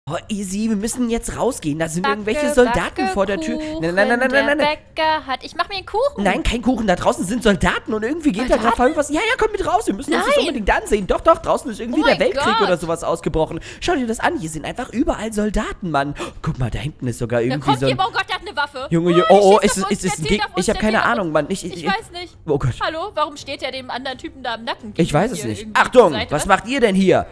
Oh, easy, wir müssen jetzt rausgehen. Da sind Backe, irgendwelche Soldaten vor der Tür. Kuchen, Nein. der Bäcker hat... Ich mach mir einen Kuchen. Nein, kein Kuchen. Da draußen sind Soldaten und irgendwie geht da gerade was. Ja, komm mit raus. Wir müssen uns das unbedingt ansehen. Doch, draußen ist irgendwie der Weltkrieg oder sowas ausgebrochen. Schau dir das an. Hier sind einfach überall Soldaten, Mann. Guck mal, da hinten ist sogar irgendwie so ein... Oh Gott, der hat eine Waffe. Junge, ist es ein Gegner? Ich habe keine Ahnung, Mann. Ich weiß nicht. Oh Gott. Hallo, warum steht der dem anderen Typen da im Nacken? Ich weiß es nicht. Achtung, was macht ihr denn hier?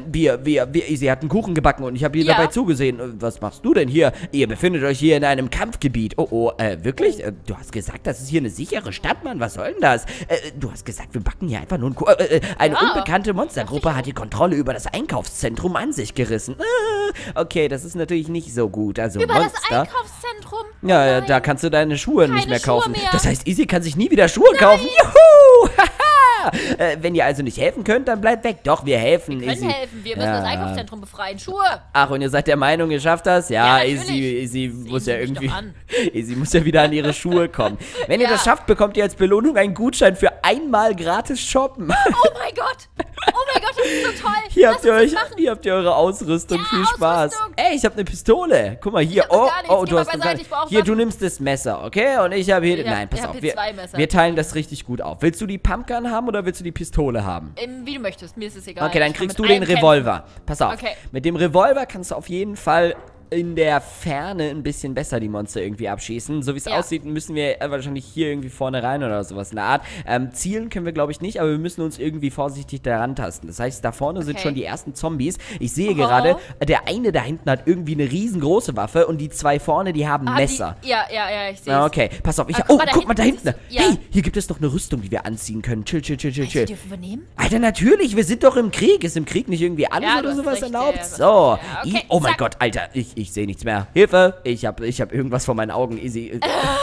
Sie hat einen Kuchen gebacken und ich habe ihr dabei zugesehen. Was machst du denn hier? Ihr befindet euch hier in einem Kampfgebiet. Wirklich? Du hast gesagt, das ist hier eine sichere Stadt, Mann. Was soll denn das? Du hast gesagt, wir backen hier einfach nur einen Kuchen. Eine unbekannte Monstergruppe hat die Kontrolle über das Einkaufszentrum an sich gerissen. Okay, das ist natürlich nicht so gut. Also über Monster. Das Einkaufszentrum? Ja, da kannst du deine Schuhe nicht mehr kaufen. Das heißt, Easy kann sich nie wieder Schuhe kaufen. Juhu! Wenn ihr also nicht helfen könnt, dann bleibt weg. Doch, wir helfen. Wir können helfen. Wir müssen das Einkaufszentrum befreien. Schuhe. Ach, und ihr seid der Meinung, ihr schafft das? Ja, Easy muss ja irgendwie... Easy muss ja wieder an ihre Schuhe kommen. Wenn ihr das schafft, bekommt ihr als Belohnung einen Gutschein für einmal gratis shoppen. Oh mein Gott. Oh mein Gott, das ist so toll. Hier habt ihr eure Ausrüstung. Viel Spaß. Ey, ich habe eine Pistole. Guck mal hier. Du hast gar nicht. Hier, du nimmst das Messer, okay? Und ich habe hier... Nein, pass auf. Wir teilen das richtig gut auf. Willst du die Pumpgun haben oder willst du die Pistole haben? Wie du möchtest. Mir ist es egal. Okay, dann kriegst du den Revolver. Pass auf. Okay. Mit dem Revolver kannst du auf jeden Fall in der Ferne ein bisschen besser die Monster irgendwie abschießen. So wie es aussieht, müssen wir wahrscheinlich hier irgendwie vorne rein oder sowas in der Art. Zielen können wir, glaube ich, nicht, aber wir müssen uns irgendwie vorsichtig daran tasten. Das heißt, da vorne sind schon die ersten Zombies. Ich sehe gerade, der eine da hinten hat irgendwie eine riesengroße Waffe und die zwei vorne, die haben Messer. Ja, ich sehe es. Okay, pass auf. Guck mal da hinten. Hey, hier gibt es doch eine Rüstung, die wir anziehen können. Chill. Dürfen wir nehmen? Alter, natürlich, wir sind doch im Krieg. Ist im Krieg nicht irgendwie alles oder sowas erlaubt? So. Okay, oh mein Gott, Alter, ich sehe nichts mehr. Hilfe! Ich hab irgendwas vor meinen Augen. Easy.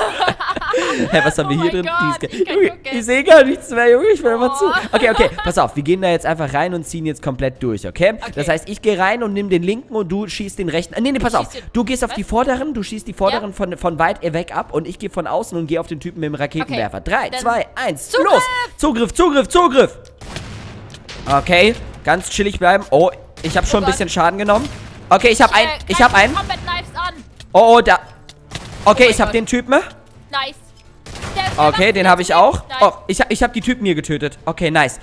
Hä, was haben wir hier drin? Ich sehe gar nichts mehr, Junge. Ich will einfach zu. Okay, pass auf. Wir gehen da jetzt einfach rein und ziehen jetzt komplett durch, okay? Das heißt, ich gehe rein und nimm den linken und du schießt den rechten. Nee, pass auf. Du gehst auf die vorderen, du schießt die vorderen von weit weg ab und ich gehe von außen und gehe auf den Typen mit dem Raketenwerfer. 3, 2, 1, los! Zugriff! Okay, ganz chillig bleiben. Oh, ich habe schon ein bisschen Schaden genommen. Okay, ich hab einen. Da. Okay, ich hab den Typen. Nice. Okay, den habe ich auch. Oh, ich hab die Typen hier getötet. Okay, nice.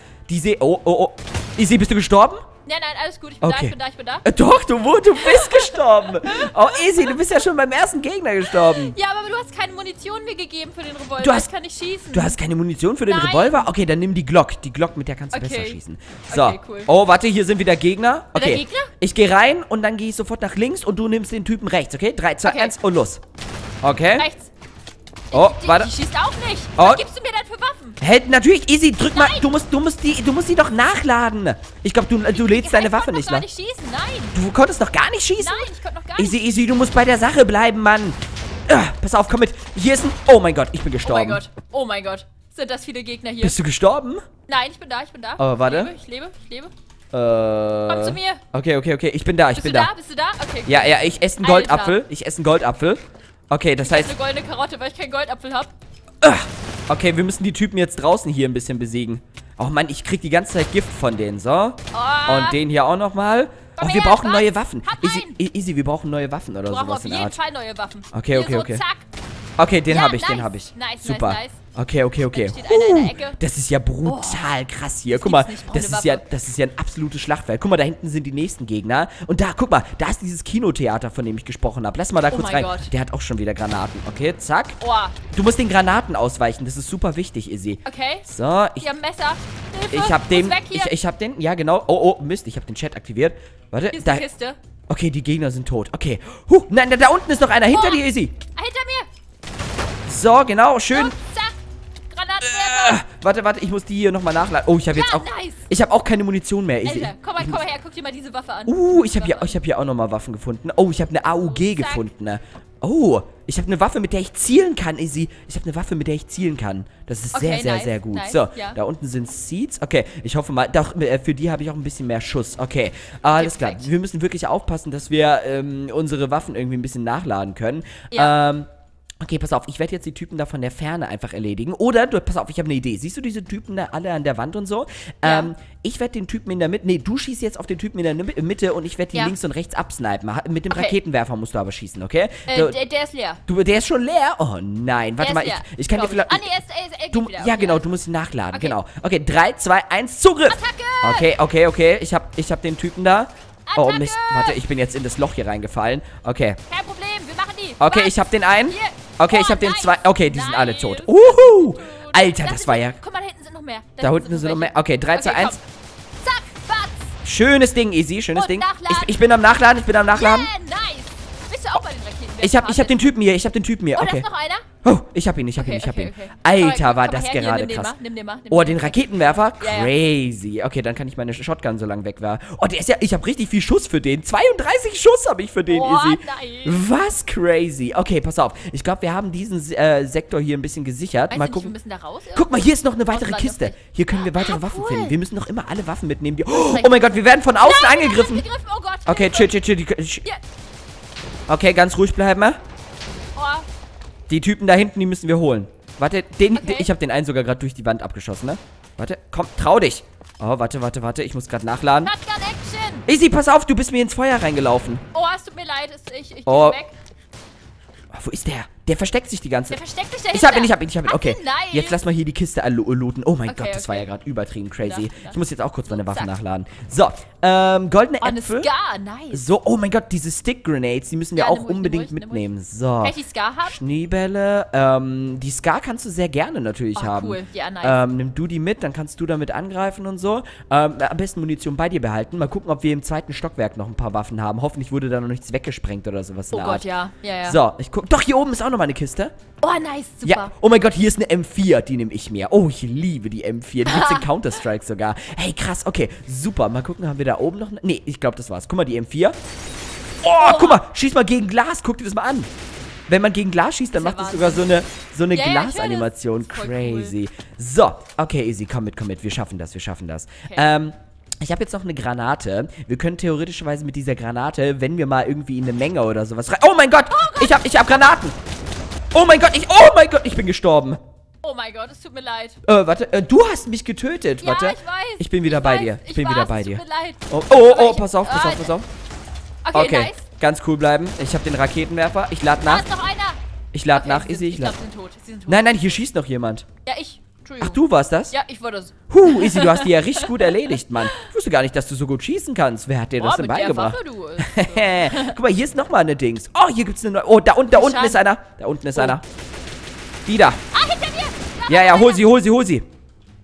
Easy, bist du gestorben? Nein, alles gut. Ich bin da. Doch, du bist gestorben. Oh, Easy, du bist ja schon beim ersten Gegner gestorben. Ja, aber du hast keine Munition mir gegeben für den Revolver. Ich kann nicht schießen. Du hast keine Munition für den Revolver? Okay, dann nimm die Glock. Die Glock, mit der kannst du besser schießen. So. Okay, cool. Oh, warte, hier sind wieder Gegner. Okay. Gegner? Ich gehe rein und dann gehe ich sofort nach links und du nimmst den Typen rechts, okay? 3, 2, 1 und los. Okay. Rechts. Warte. Die schießt auch nicht. Was gibst du mir denn für Waffen? Hey, natürlich, Easy, drück mal. Du musst die doch nachladen. Ich glaube, du lädst deine Waffe nicht nach. Ich konnte noch gar nicht schießen, nein. Du konntest noch gar nicht schießen? Nein, ich konnte noch gar nicht. Easy, du musst bei der Sache bleiben, Mann. Pass auf, komm mit. Hier ist ein... Oh mein Gott, ich bin gestorben. Oh mein Gott. Sind das viele Gegner hier? Bist du gestorben? Nein, ich bin da. Oh, warte. Ich lebe. Komm zu mir. Okay, ich bin da, Bist du da? Okay. Ja, ich esse einen Goldapfel. Okay, das heißt... Ich esse eine goldene Karotte, weil ich keinen Goldapfel habe. Okay, wir müssen die Typen jetzt draußen hier ein bisschen besiegen. Oh Mann, ich krieg die ganze Zeit Gift von denen, so. Und den hier auch nochmal. Wir brauchen neue Waffen. Easy, wir brauchen neue Waffen oder sowas in der Art. Auf jeden Fall neue Waffen. Okay. Zack. Okay, den habe ich. Nice, super. Nice. Okay. Steht einer in der Ecke. Das ist ja brutal krass hier. Guck mal, das ist ja ein absolutes Schlachtfeld. Guck mal, da hinten sind die nächsten Gegner. Und da, guck mal, da ist dieses Kinotheater, von dem ich gesprochen habe. Lass mal da kurz rein. Der hat auch schon wieder Granaten. Okay, zack. Du musst den Granaten ausweichen. Das ist super wichtig, Izzy. Okay. So, ich habe ein Messer. Hilfe. Ich hab den, ja genau. Oh, Mist, ich habe den Chat aktiviert. Warte, hier ist die Kiste. Okay, die Gegner sind tot. Okay. Nein, da unten ist noch einer. Hinter dir, Izzy. Hinter mir. So, genau, schön. Zack. Warte, ich muss die hier nochmal nachladen. Oh, ich habe jetzt auch... Nice. Ich habe auch keine Munition mehr. Alter, komm mal her, guck dir mal diese Waffe an. Ich habe hier auch nochmal Waffen gefunden. Oh, ich habe eine AUG gefunden. Oh, ich habe eine Waffe, mit der ich zielen kann, Izzy. Das ist sehr gut. Nice, so, da unten sind Seeds. Okay, ich hoffe mal, doch, für die habe ich auch ein bisschen mehr Schuss. Okay, alles klar. Wir müssen wirklich aufpassen, dass wir unsere Waffen irgendwie ein bisschen nachladen können. Ja. Okay, pass auf, ich werde jetzt die Typen da von der Ferne einfach erledigen. Oder, pass auf, ich habe eine Idee. Siehst du diese Typen da alle an der Wand und so? Ja. Ich werde den Typen in der Mitte, nee, du schießt jetzt auf den Typen in der Mitte und ich werde die links und rechts absnipen. Mit dem Raketenwerfer musst du aber schießen, okay? Der ist leer. Der ist schon leer? Oh nein, warte mal, ich kann dir vielleicht... Ah, nee, er geht wieder. Ja, genau, du musst ihn nachladen, genau. Okay, 3, 2, 1, Zugriff! Attacke! Okay, ich hab den Typen da. Oh Mist, warte, ich bin jetzt in das Loch hier reingefallen. Okay. Kein Problem, wir machen die. Okay, ich hab den einen. Hier. Okay, ich hab den zwei. Okay, die sind alle tot. Alter, das war ja... Guck mal, da hinten sind noch mehr. Da unten sind noch mehr. Okay, 3, 2, 1. Zack, batz. Schönes Ding, Easy, schönes Und Ding. nachladen. Ich bin am Nachladen, Yeah, nice. Bist du auch bei den Raketenwerfern? Ich hab den Typen hier, Oh, da okay. ist noch einer? Oh, ich hab ihn. Okay. Alter, war Komm das mal her, gerade hier, krass. Nimm den mal. Oh, den Raketenwerfer? Ja. Crazy. Okay, dann kann ich meine Shotgun so lang wegwerfen. Oh, der ist ja, ich habe richtig viel Schuss für den. 32 Schuss habe ich für den, Easy. Nice. Was crazy. Okay, pass auf. Ich glaube, wir haben diesen Sektor hier ein bisschen gesichert. Weißt Mal du nicht, gucken. wir müssen da raus? Guck mal, hier ist noch eine weitere Außenland Kiste. noch nicht. Hier können wir weitere Waffen cool. finden. Wir müssen noch immer alle Waffen mitnehmen. Oh mein Gott, wir werden von außen angegriffen. Oh Gott. Okay, chill. Hier. Okay, ganz ruhig bleiben. Oh. Die Typen da hinten, die müssen wir holen. Warte, Okay. ich habe den einen sogar gerade durch die Wand abgeschossen, ne? Warte, komm, trau dich. Oh, warte, ich muss gerade nachladen. Shotgun Action. Easy, pass auf, du bist mir ins Feuer reingelaufen. Oh, es tut mir leid. Ich geh Oh. weg. Oh, wo ist der? Der versteckt sich die ganze Der Zeit. versteckt sich dahinter. Ich hab ihn. Okay, nice. jetzt lass mal hier die Kiste looten. Oh mein Okay, Gott, das war ja okay. gerade übertrieben crazy. Ja. Ich muss jetzt auch kurz meine Waffe Zack. nachladen. So, goldene Oh, eine Äpfel. Scar. Nice. So, oh mein Gott, diese Stick Grenades, die müssen wir Ja, auch nimm ruhig, unbedingt nimm ruhig. mitnehmen. So. Kann ich die Scar haben? Schneebälle, die Scar kannst du sehr gerne natürlich Oh, haben. cool. Ja, nice. Nimm du die mit, dann kannst du damit angreifen und so. Am besten Munition bei dir behalten. Mal gucken, ob wir im zweiten Stockwerk noch ein paar Waffen haben. Hoffentlich wurde da noch nichts weggesprengt oder sowas in Oh der Gott, Art. ja. So, ich guck. Doch, hier oben ist auch noch mal eine Kiste. Oh, nice. Super. Ja, oh mein Gott, hier ist eine M4, die nehme ich mir. Oh, ich liebe die M4. Die gibt's in Counter-Strike sogar. Hey, krass, okay, super. Mal gucken, haben wir da oben noch eine... Nee, ich glaube, das war's. Guck mal, die M4. Oh, guck mal, schieß mal gegen Glas. Guck dir das mal an. Wenn man gegen Glas schießt, dann Das ist macht ja es sogar so eine Ja, ja, ich Glasanimation. höre das. Das ist voll Crazy. So, okay, Easy, komm mit. Wir schaffen das. Okay. Ich habe jetzt noch eine Granate. Wir können theoretischerweise mit dieser Granate, wenn wir mal irgendwie in eine Menge oder sowas rein... Oh mein Gott, ich hab Granaten. Oh mein Gott, ich bin gestorben. Oh mein Gott, es tut mir leid. Warte, du hast mich getötet. Ja, Warte. ich weiß. Ich bin wieder bei dir. Ich bin wieder bei dir. Es tut mir leid. Oh, pass auf. Okay, nice. Ganz cool bleiben. Ich habe den Raketenwerfer. Ich lade Da nach. ist noch einer. Ich lade nach, sie Izzy. sind- Ich glaube, sie sind tot. Nein, hier schießt noch jemand. Ja, ich. Entschuldigung. Ach, du warst das? Ja, ich wurde es. Izzy, du hast die ja richtig gut erledigt, Mann. Ich wusste gar nicht, dass du so gut schießen kannst. Wer hat dir das denn mit der beigebracht? Waffe, du. Guck mal, hier ist nochmal eine Dings. Oh, hier gibt's eine neue. Oh, da unten ist einer. Da unten ist einer. Die da. Ah, hinter mir. Ja, hol sie. Wo ist er? Ah, hinter.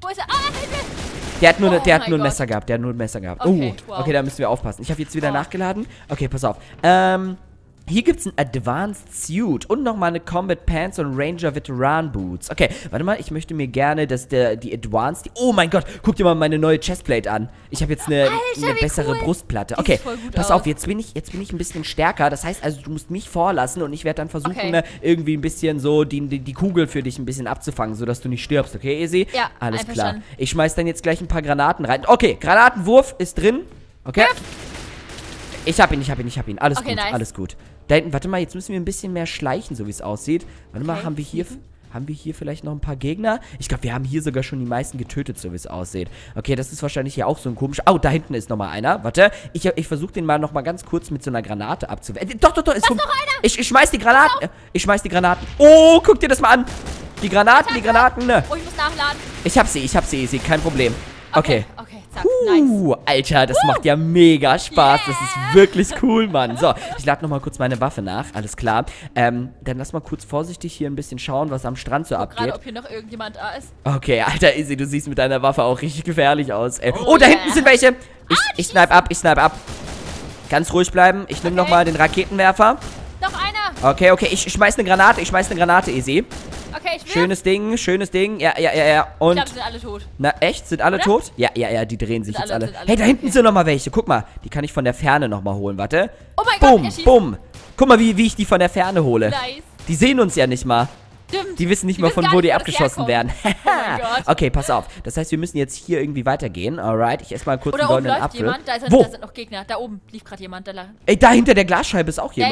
Der hat nur, Oh der hat mein nur ein Gott. Messer gehabt. Okay, wow. Okay, da müssen wir aufpassen. Ich habe jetzt wieder Oh. nachgeladen. Okay, pass auf. Hier gibt's ein Advanced Suit und nochmal eine Combat Pants und Ranger Veteran Boots. Okay, warte mal, ich möchte mir gerne, dass die Advanced... Oh mein Gott, guck dir mal meine neue Chestplate an. Ich habe jetzt eine wie bessere cool. Brustplatte. Die Okay, sieht voll gut pass aus. auf, jetzt bin ich ein bisschen stärker. Das heißt also, du musst mich vorlassen und ich werde dann versuchen, Okay. irgendwie ein bisschen so die Kugel für dich ein bisschen abzufangen, sodass du nicht stirbst. Okay, Izzy? Ja, alles klar. einverstanden. Ich schmeiß dann jetzt gleich ein paar Granaten rein. Okay, Granatenwurf ist drin. Okay. Ich hab ihn. Alles Okay, gut, nice. alles gut. Da hinten, warte mal, jetzt müssen wir ein bisschen mehr schleichen, so wie es aussieht. Warte mal, Okay. haben wir hier vielleicht noch ein paar Gegner? Ich glaube, wir haben hier sogar schon die meisten getötet, so wie es aussieht. Okay, das ist wahrscheinlich hier auch so ein komischer... Oh, da hinten ist nochmal einer. Warte, ich versuche den mal nochmal ganz kurz mit so einer Granate abzuwehren. Doch, ist noch einer! Ich schmeiß die Granaten. Oh, guck dir das mal an. Die Granaten. Oh, ich muss nachladen. Ich hab sie, Easy, kein Problem. Okay. Okay, zack, nice. Alter, das macht ja mega Spaß. Das ist wirklich cool, Mann. So, ich lade nochmal kurz meine Waffe nach. Alles klar. Dann lass mal kurz vorsichtig hier ein bisschen schauen, was am Strand so Gerade, abgeht. ob hier noch irgendjemand da ist. Okay, Alter, Izzy, du siehst mit deiner Waffe auch richtig gefährlich aus, ey. Oh, da hinten sind welche. Ich snipe ab. Ganz ruhig bleiben. Ich nehme nochmal den Raketenwerfer. Noch einer. Okay, ich schmeiß eine Granate, Izzy. Okay, ich will. Schönes Ding. Ja. Ich Und... glaube, sie sind alle tot. Na, echt? Sind alle Oder? tot? Ja, die drehen sich Sind jetzt alle- alle. sind alle Hey, da tot, hinten okay. sind noch mal welche. Guck mal, die kann ich von der Ferne noch mal holen. Warte. Oh mein Gott, Bumm, er schießt. bumm. Guck mal, wie ich die von der Ferne hole. Nice. Die sehen uns ja nicht mal. Stimmt. Die wissen nicht mal, von gar wo die das abgeschossen werden. herkommt. Oh mein Gott. Okay, pass auf. Das heißt, wir müssen jetzt hier irgendwie weitergehen. Alright, ich esse mal kurz einen Oder oben goldenen läuft Apfel. jemand. Da Wo? sind noch Gegner. Da oben lief gerade jemand. Ey, da hinter der Glasscheibe ist auch Ja, jemand. ja.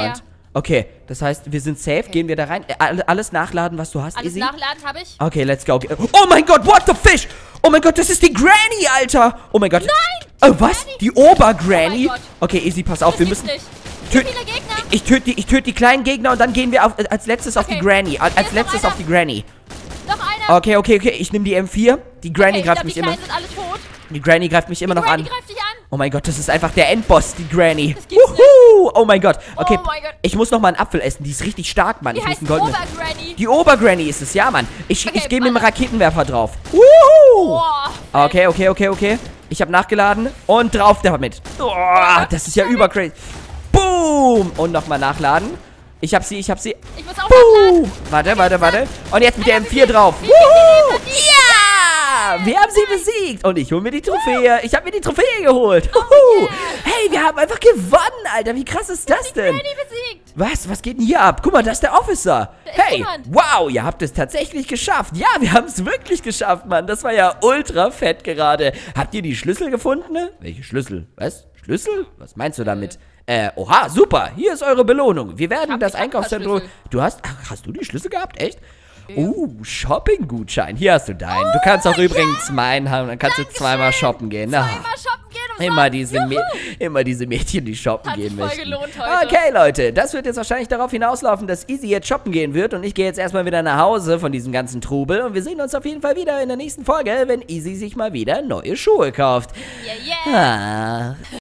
Okay, das heißt, wir sind safe. Gehen wir da rein. Alles nachladen, was du hast, Alles Izzy? nachladen habe ich. Okay, let's go. Okay. Oh mein Gott, what the fish? Oh mein Gott, das ist die Granny, Alter. Oh mein Gott. Nein! Oh, was? Granny? Die Obergranny? Oh mein Gott. Okay, Izzy, pass auf. Das Wir gibt's müssen... nicht. Wie viele Gegner? Ich töte die kleinen Gegner und dann gehen wir als letztes auf die Okay. Granny. Als Hier ist noch letztes einer. auf die Granny. Noch einer. Okay. Ich nehme die M4. Die Granny Okay, greift ich mich glaub, immer... die Kleinen sind alle tot. Die Granny greift mich immer noch Granny an. greift dich an. Oh mein Gott, das ist einfach der Endboss, die Granny. Das gibt's nicht. Oh mein Gott. Okay, Oh mein Gott. ich muss noch mal einen Apfel essen. Die ist richtig stark, Mann. Die Ich muss heißt einen goldenen... Obergranny. Die Obergranny ist es, ja, Mann. Ich Okay, gehe mit dem Mann. Raketenwerfer drauf. Wuhu! Boah. Okay. Ich habe nachgeladen und drauf damit. Oh, das ist ja übercrazy. Boom! Und nochmal nachladen. Ich hab sie. Ich muss auch Boom! nachladen. Warte. Und jetzt mit der M4 drauf. Wie Wuhu! viel Ja! Wir haben sie besiegt. Und ich hole mir die Trophäe. Ich habe mir die Trophäe geholt. Huhu. Hey, wir haben einfach gewonnen, Alter. Wie krass ist das denn? Granny besiegt. Was geht denn hier ab? Guck mal, da ist der Officer. Da ist Hey, jemand. wow, ihr habt es tatsächlich geschafft. Ja, wir haben es wirklich geschafft, Mann. Das war ja ultra fett gerade. Habt ihr die Schlüssel gefunden? Welche Schlüssel? Was? Schlüssel? Was meinst du damit? Oha, super. Hier ist eure Belohnung. Wir werden das ich hab Einkaufszentrum... Schlüssel. Hast du die Schlüssel gehabt? Echt? Shopping-Gutschein. Hier hast du deinen. Du kannst auch übrigens meinen haben. Dann kannst du zweimal shoppen gehen. Zweimal shoppen gehen Immer diese Mädchen, die shoppen Hat gehen sich voll möchten. gelohnt heute. Okay, Leute, das wird jetzt wahrscheinlich darauf hinauslaufen, dass Izzy jetzt shoppen gehen wird. Und ich gehe jetzt erstmal wieder nach Hause von diesem ganzen Trubel. Und wir sehen uns auf jeden Fall wieder in der nächsten Folge, wenn Izzy sich mal wieder neue Schuhe kauft. Yeah. Ah.